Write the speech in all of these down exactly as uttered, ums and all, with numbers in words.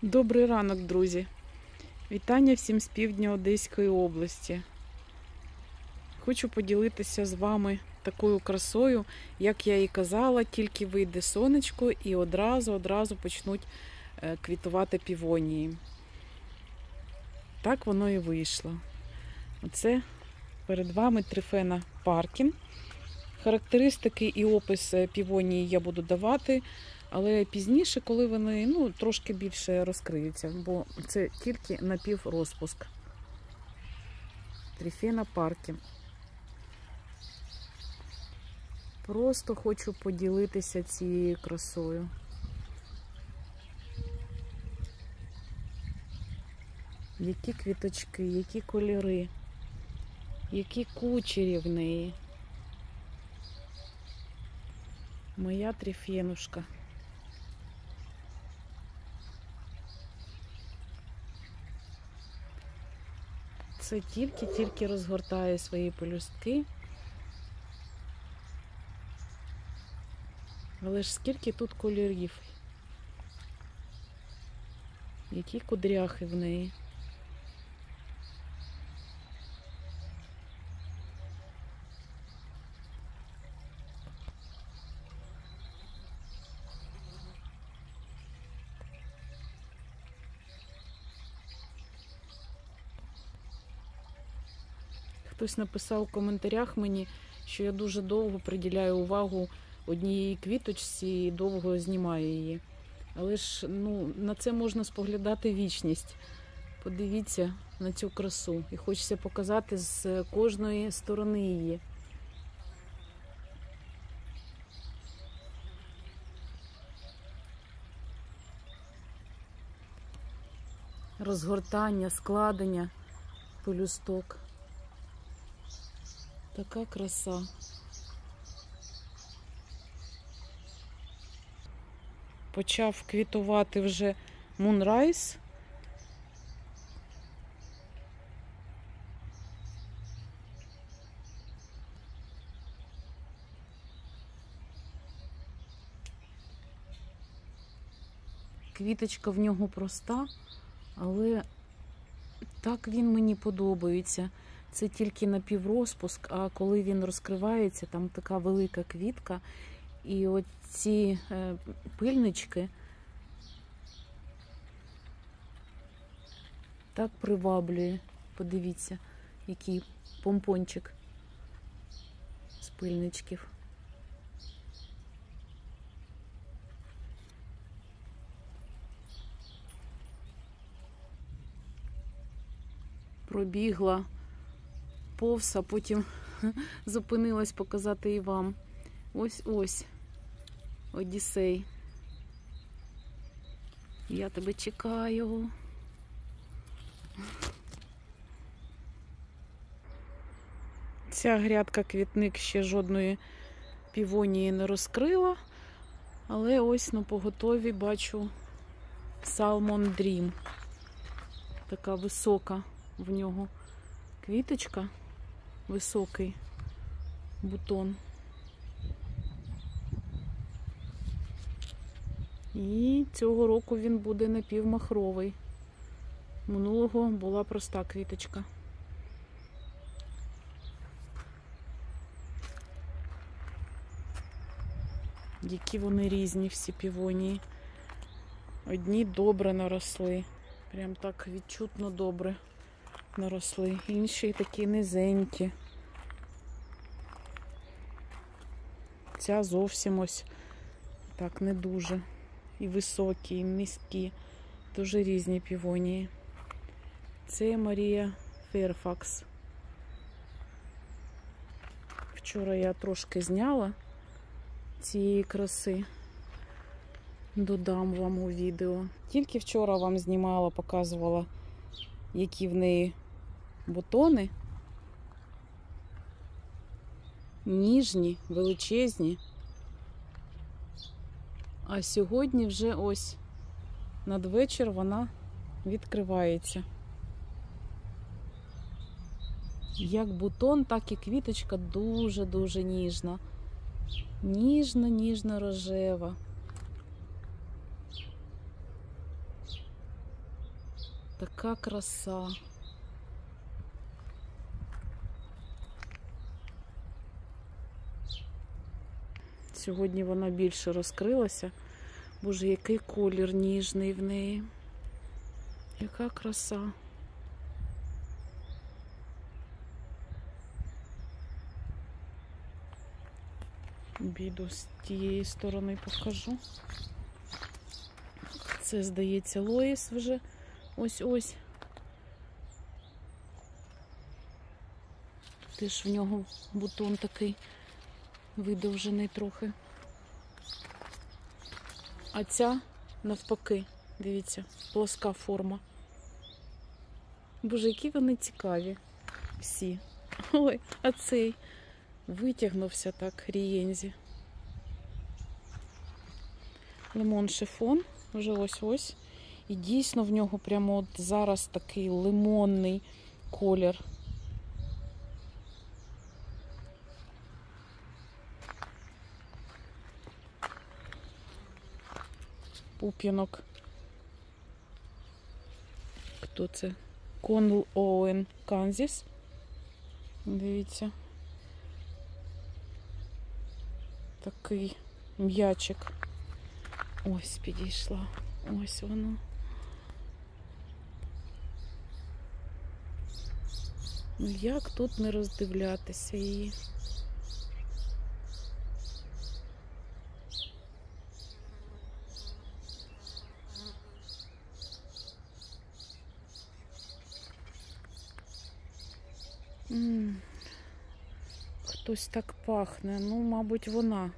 Добрий ранок, друзі! Вітання всім з півдня Одеської області. Хочу поділитися з вами такою красою, як я і казала, тільки вийде сонечко і одразу-одразу почнуть квітувати півонії. Так воно і вийшло. Оце перед вами Трифена Паркін. Характеристики і опис півонії я буду давати, але пізніше, коли вони ну, трошки більше розкриються, бо це тільки напіврозпуск. Трифена Паркін. Просто хочу поділитися цією красою. Які квіточки, які кольори, які кучері в неї. Моя трифенушка. Це тільки-тільки розгортає свої пелюстки. Але ж скільки тут кольорів. Які кудряхи в неї. Хтось написав у коментарях мені, що я дуже довго приділяю увагу однієї квіточці і довго знімаю її. Але ж ну, на це можна споглядати вічність. Подивіться на цю красу. І хочеться показати з кожної сторони її. Розгортання, складення пелюсток. Така краса. Почав квітувати вже Moonrise. Квіточка в нього проста, але так він мені подобається. Це тільки напіврозпуск, а коли він розкривається, там така велика квітка. І оці е, пильнички так приваблює. Подивіться, який помпончик з пильничків. Пробігла повз, а потім зупинилась показати і вам. Ось-ось, Одіссей. Я тебе чекаю. Ця грядка квітник ще жодної півонії не розкрила, але ось на поготові бачу Salmon Dream. Така висока в нього квіточка, високий бутон. І цього року він буде напівмахровий. Минулого була проста квіточка. Які вони різні, всі півонії. Одні добре наросли. Прям так відчутно добре наросли. Інші такі низенькі. Ця зовсім ось так не дуже. І високі, і низькі. Дуже різні півонії. Це Марія Ферфакс. Вчора я трошки зняла цієї краси. Додам вам у відео. Тільки вчора вам знімала, показувала, які в неї бутони. Ніжні, величезні. А сьогодні вже ось надвечір вона відкривається. Як бутон, так і квіточка дуже-дуже ніжна. Ніжно-ніжно рожева. Така краса. Сьогодні вона більше розкрилася. Боже, який колір ніжний в неї. Яка краса. Біду з тієї сторони покажу. Це, здається, Лоїс вже. Ось-ось. Теж в нього бутон такий видовжений трохи. А ця навпаки, дивіться, плоска форма. Боже, які вони цікаві всі. Ой, а цей витягнувся так, рієнзі. Лимон шифон, вже ось-ось. І дійсно в нього прямо от зараз такий лимонний колір. Пуп'янок. Хто це? Конл Оуен Канзіс. Дивіться. Такий м'ячик. Ось підійшла. Ось воно. Ну як тут не роздивлятися її? М-м. Хтось так пахне. Ну, мабуть, вона.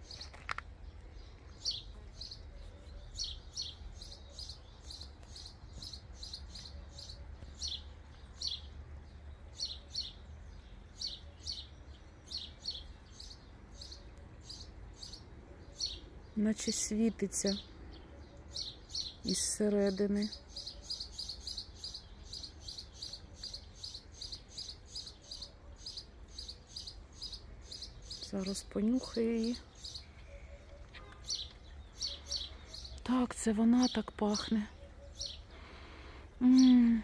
Наче світиться із середини. Зараз понюхаю її. Так, це вона так пахне. М-м.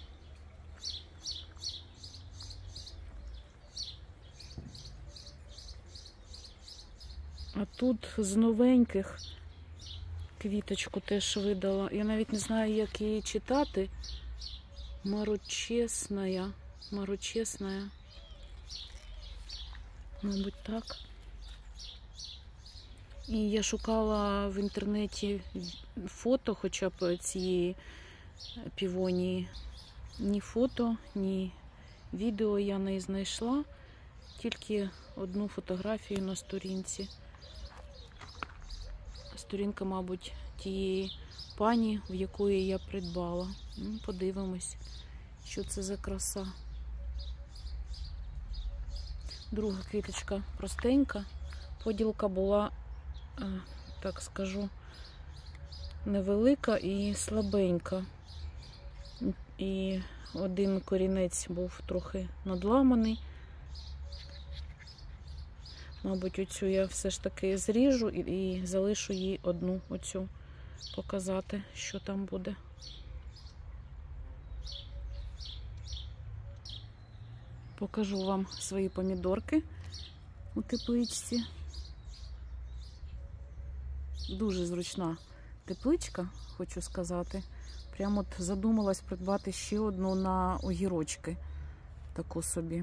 А тут з новеньких квіточку теж видала. Я навіть не знаю, як її читати. Марочесная. Марочесная. Мабуть, так. І я шукала в інтернеті фото хоча б цієї півонії. Ні фото, ні відео я не знайшла. Тільки одну фотографію на сторінці. Сторінка, мабуть, тієї пані, в якої я придбала. Ну, подивимось, що це за краса. Друга квіточка простенька. Поділка була, так скажу, невелика і слабенька. І один корінець був трохи надламаний. Мабуть, оцю я все ж таки зріжу і, і залишу їй одну оцю показати, що там буде. Покажу вам свої помідорки у тепличці. Дуже зручна тепличка, хочу сказати. Прямо от задумалась придбати ще одну на огірочки. Таку собі.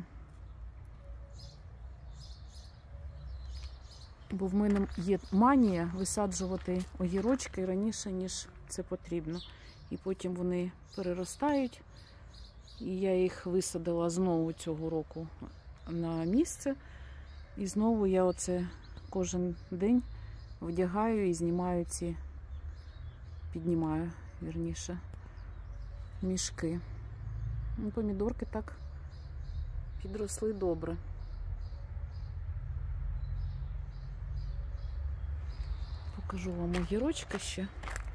Бо в мене є манія висаджувати огірочки раніше, ніж це потрібно. І потім вони переростають. І я їх висадила знову цього року на місце. І знову я оце кожен день вдягаю і знімаю ці, піднімаю, вірніше, мішки. Ну, помідорки так підросли добре. Покажу вам огірочки ще.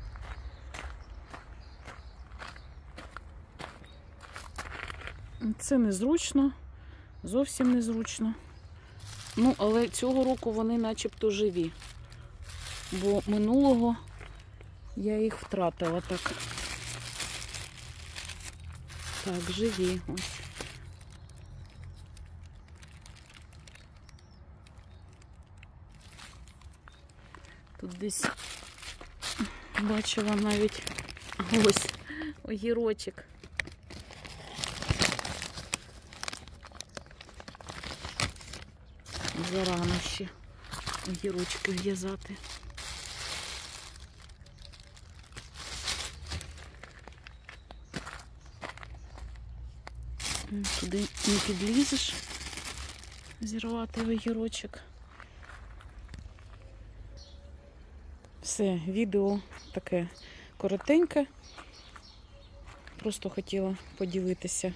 Це незручно, зовсім незручно. Ну, але цього року вони начебто живі. Бо минулого я їх втратила так. Так, живі. Ось. Тут десь бачила навіть ось огірочок. Зарано ще огірочки в'язати. Туди не підлізеш, зірвати огірочок. Все, відео таке коротеньке. Просто хотіла поділитися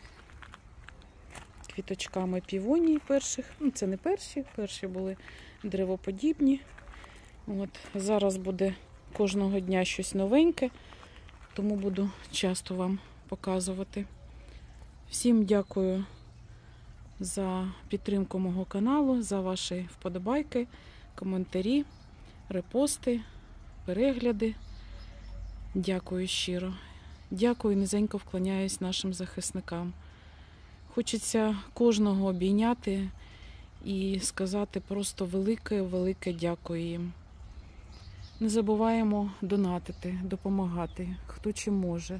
квіточками півонії перших. Ну, це не перші, перші були древоподібні. От, зараз буде кожного дня щось новеньке, тому буду часто вам показувати. Всім дякую за підтримку мого каналу, за ваші вподобайки, коментарі, репости, перегляди. Дякую щиро. Дякую, низенько вклоняюсь нашим захисникам. Хочеться кожного обійняти і сказати просто велике-велике дякую їм. Не забуваємо донатити, допомагати, хто чим може.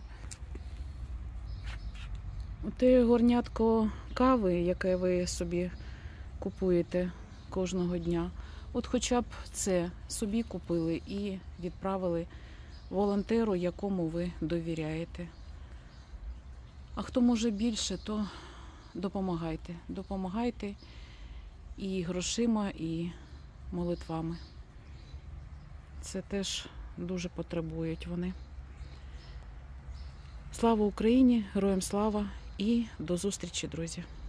Оте горнятко кави, яке ви собі купуєте кожного дня, от хоча б це собі купили і відправили волонтеру, якому ви довіряєте. А хто може більше, то допомагайте. Допомагайте і грошима, і молитвами. Це теж дуже потребують вони. Слава Україні! Героям слава! І до зустрічі, друзі!